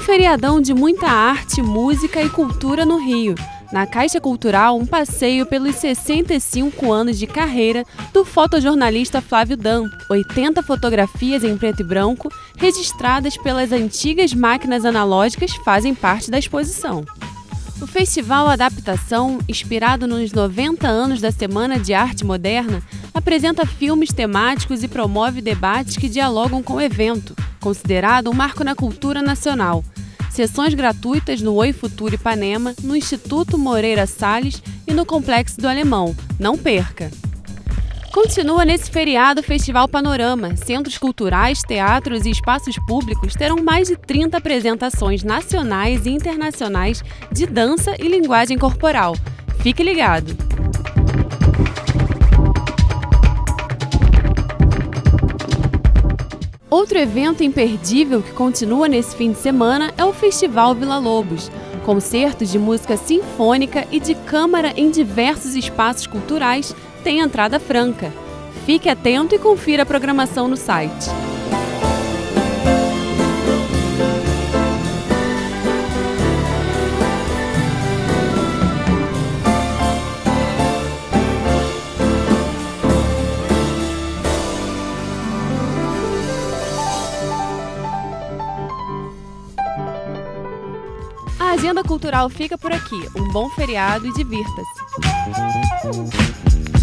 feriadão de muita arte, música e cultura no Rio. Na Caixa Cultural, um passeio pelos 65 anos de carreira do fotojornalista Flávio Dan. 80 fotografias em preto e branco, registradas pelas antigas máquinas analógicas, fazem parte da exposição. O Festival Adaptação, inspirado nos 90 anos da Semana de Arte Moderna, apresenta filmes temáticos e promove debates que dialogam com o evento, considerado um marco na cultura nacional. Sessões gratuitas no Oi Futuro Ipanema, no Instituto Moreira Salles e no Complexo do Alemão. Não perca! Continua nesse feriado o Festival Panorama. Centros culturais, teatros e espaços públicos terão mais de 30 apresentações nacionais e internacionais de dança e linguagem corporal. Fique ligado! Outro evento imperdível que continua nesse fim de semana é o Festival Vila Lobos. Concertos de música sinfônica e de câmara em diversos espaços culturais têm entrada franca. Fique atento e confira a programação no site. A agenda cultural fica por aqui. Um bom feriado e divirta-se!